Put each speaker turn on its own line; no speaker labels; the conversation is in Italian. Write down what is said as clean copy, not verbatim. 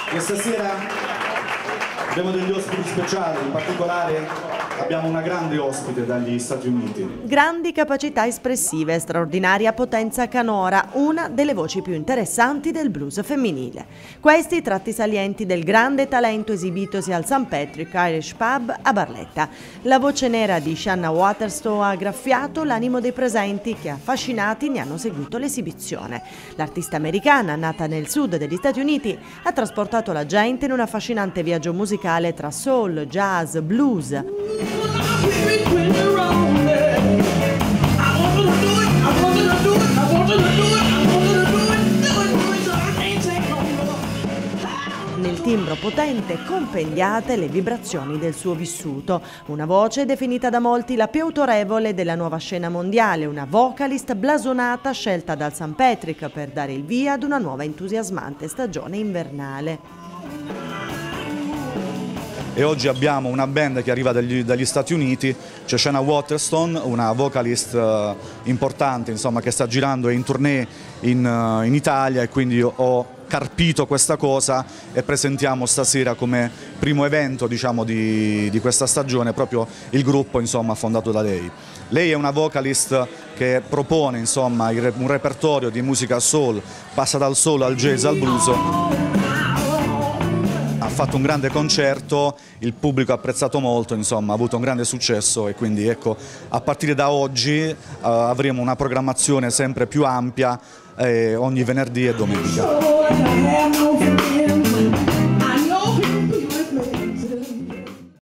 Questa sera abbiamo degli ospiti speciali, in particolare abbiamo una grande ospite dagli Stati Uniti.
Grandi capacità espressive, straordinaria potenza canora, una delle voci più interessanti del blues femminile. Questi i tratti salienti del grande talento esibitosi al St. Patrick Irish Pub a Barletta. La voce nera di Shanna Waterston ha graffiato l'animo dei presenti che, affascinati, ne hanno seguito l'esibizione. L'artista americana, nata nel sud degli Stati Uniti, ha trasportato la gente in un affascinante viaggio musicale tra soul, jazz, blues. Nel timbro potente compendiate le vibrazioni del suo vissuto, una voce definita da molti la più autorevole della nuova scena mondiale, una vocalist blasonata scelta dal St. Patrick per dare il via ad una nuova entusiasmante stagione invernale.
E oggi abbiamo una band che arriva dagli Stati Uniti, c'è Shanna Waterston, una vocalist importante, insomma, che sta girando in tournée in Italia, e quindi ho carpito questa cosa e presentiamo stasera come primo evento, diciamo, di questa stagione proprio il gruppo, insomma, fondato da lei. Lei è una vocalist che propone, insomma, un repertorio di musica soul, passa dal soul al jazz al blues. Ha fatto un grande concerto, il pubblico ha apprezzato molto, insomma, ha avuto un grande successo, e quindi ecco, a partire da oggi avremo una programmazione sempre più ampia ogni venerdì e domenica.